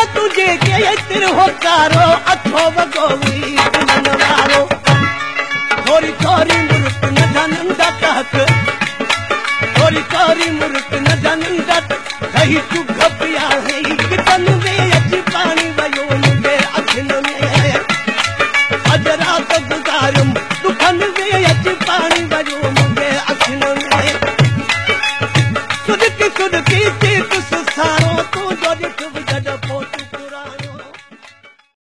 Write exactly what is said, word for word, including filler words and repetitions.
तुझे के एतिरो होकारो अथो वगो वीर वारो थोरी थोरी मुर्क न धनंदा तहक थोरी थोरी मुर्क न धनंदा कही चुप